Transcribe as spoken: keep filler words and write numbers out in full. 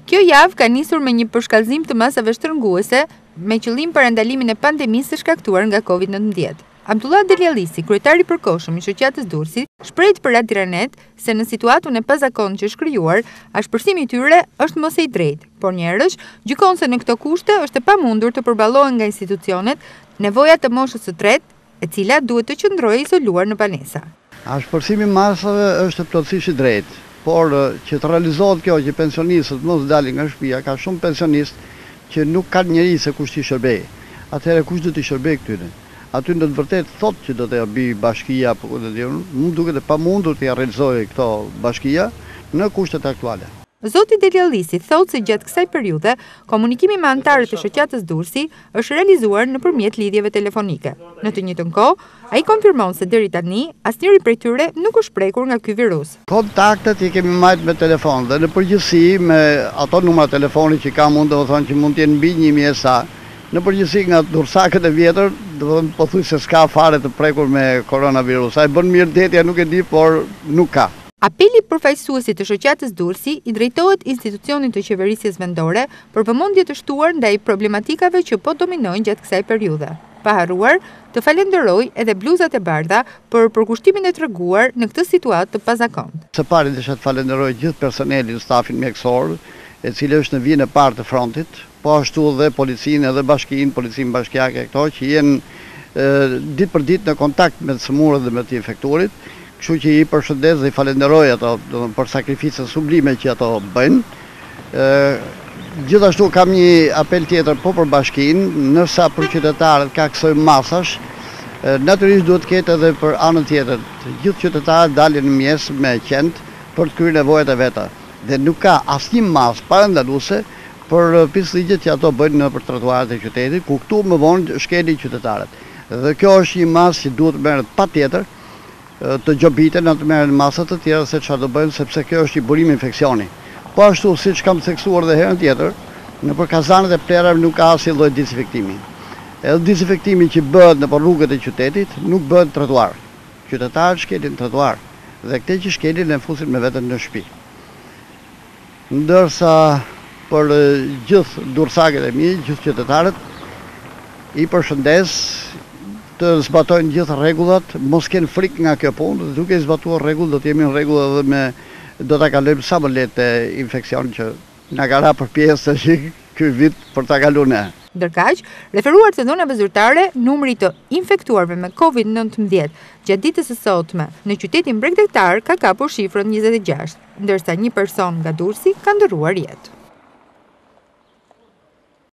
Kjo javë ka nisur me një përshkallëzim të masave shtrënguese me qëllim për ndalimin e pandemisë së shkaktuar nga Covid nëntëmbëdhjetë. Durrës Deliallisi, kryetari i përkohshëm i shoqatës Durrësit, shpreh për Radio Tiranet se në situatën e pazakontë që është krijuar, ashpërsimi i tyre është mos e drejtë, por njerëz gjykon se në këto kushte është e pamundur të përballohen nga institucionet nevojat të moshës së tretë, e cila duhet të qëndrojë izoluar në banesa. Ashpërsimi i masave është plotësisht i drejtë, por që të realizohet kjo që pensionistët mos dalin nga shtëpia, ka shumë pensionistë që nuk kanë njëri se kush t'i shërbej. Atëherë kush do t'i shërbej këtyre? Aty në të vërtet thot që do të bëj bashkia, por më duket e pamundur të realizojë këto bashkia në kushtet aktuale. Zoti Deliallisi thotë se gjatë kësaj periudhe, komunikimi me anëtarët e shoqatës Durrësi është realizuar nëpërmjet lidhjeve telefonike. Në të njëjtën kohë, ai konfirmon se deri tani asnjëri prej tyre nuk është prekur nga ky virus. Kontaktet i kemi marrë me telefon dhe në përgjithësi me ato numra telefoni që ka mund të thonë që mund të jenë mbi një mijë sa. Në përgjithësi nga dursakët e vjetër, do të thonë pothuaj se s'ka fare të prekur me koronavirus. Ai bën mirë detja, nuk e di, por nuk ka. Apeli përfaqësuesit të shoqatës Durrësi i drejtohet institucionit të qeverisjes vendore për vëmendje të shtuar ndaj problematikave që po dominojnë gjatë kësaj periudhe. Pa harruar të falenderoj edhe bluzat e bardha për përkushtimin e treguar në këtë situatë të pazakontë. Së pari desha të falenderoj gjithë personelin, stafin mjekësor, e cili është në vijën e parë të frontit, po ashtu dhe policinë edhe bashkinë, policinë bashkiake këto që jenë ditë për ditë në kontakt me të sëmurët dhe me të infektuarit. Kështu që i përshëndes dhe i falenderoj ato për sakrificën sublime që ato bëjnë. Gjithashtu kam një apel tjetër po për bashkinë, nërsa për qytetarët ka kësoj masash, natyrisht duhet ketë edhe për anën tjetër. Gjithë qytetarët dalin në mjes me qend për të kryer nevojat e veta. Dhe nuk ka asnjë mas parandaluese për pisligjet që ato bëjnë në për trotuarët e qytetit, ku këtu më vonë shkelin qytetarët. Dhe kjo është një mas që duhet merret patjetër të gjobiten në të merren masat të tjera se çfarë do bëjnë, sepse kjo është i burim infeksioni. Po ashtu siç kam theksuar dhe herën tjetër, nëpër kazanet e plerave nuk ka asnjë lloj dezinfektimi. Edhe dezinfektimi që bëhet nëpër rrugët e qytetit nuk bëhet trotuar. Qytetarët shkelin trotuar dhe këte që shkelin e fusin me veten në shtëpi. Ndërsa për gjithë dursakët e mi, gjithë qytetarët, i përshëndes të zbatojnë gjithë rregullat, mos kenë frikë nga kjo punë, duke i zbatuar rregull do të jemi në rregull edhe me do ta kalojmë sa më lehtë infeksion që na ka ra për pjesë që ky vit për ta kaluar ne. Ndërkaq, referuar të dhënave zyrtare, numri të infektuarve me Covid nëntëmbëdhjetë gjatë ditës së sotme në qytetin bregdetar ka kapur shifrën njëzet e gjashtë, ndërsa një person nga Durrësi ka ndëruar jetë.